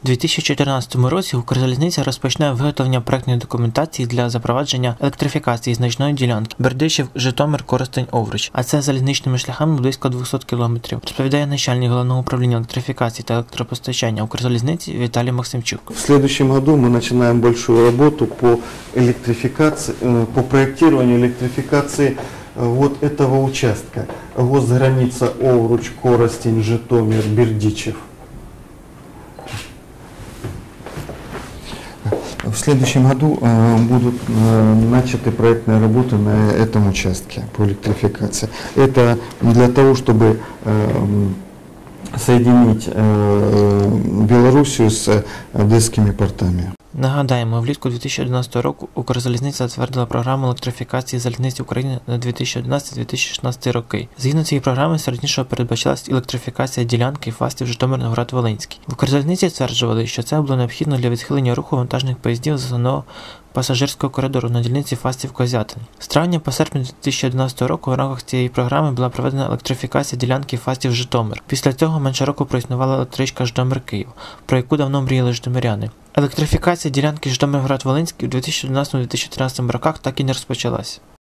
2014 році Укрзалізниця розпочне виготовлення проектної документації для запровадження електрифікації значної ділянки Бердичів, Житомир, Коростень, Овруч, а це залізничними шляхами близько 200 кілометрів, розповідає начальник Головного управління електрифікації та електропостачання Укрзалізниці Віталій Максимчук. В следующем году мы начинаем большую работу по электрификации, по проектированию электрификации вот этого участка. Госграница Овруч, Коростень, Житомир, Бердичев. В следующем году будут начаты проектные работы на этом участке по электрификации. Это для того, чтобы соединить Белоруссию с одесскими портами. Нагадаємо, влітку 2011 року Укрзалізниця затвердила програму електрифікації залізниць України на 2011-2016 роки. Згідно цієї програми, серед іншого передбачалась електрифікація ділянки Фастів Житомир-Новоград-Волинський. В Укрзалізниці стверджували, що це було необхідно для відхилення руху вантажних поїздів з основного пасажирського коридору на дільниці Фастів-Козятин. З травня по серпень 2011 року в рамках цієї програми була проведена електрифікація ділянки Фастів-Житомир. Після цього менше року проіснувала електричка Житомир-Київ, про яку давно мріяли житомиряни. Електрифікація ділянки Житомир-Новоград-Волинський у 2011-2013 роках так і не розпочалась.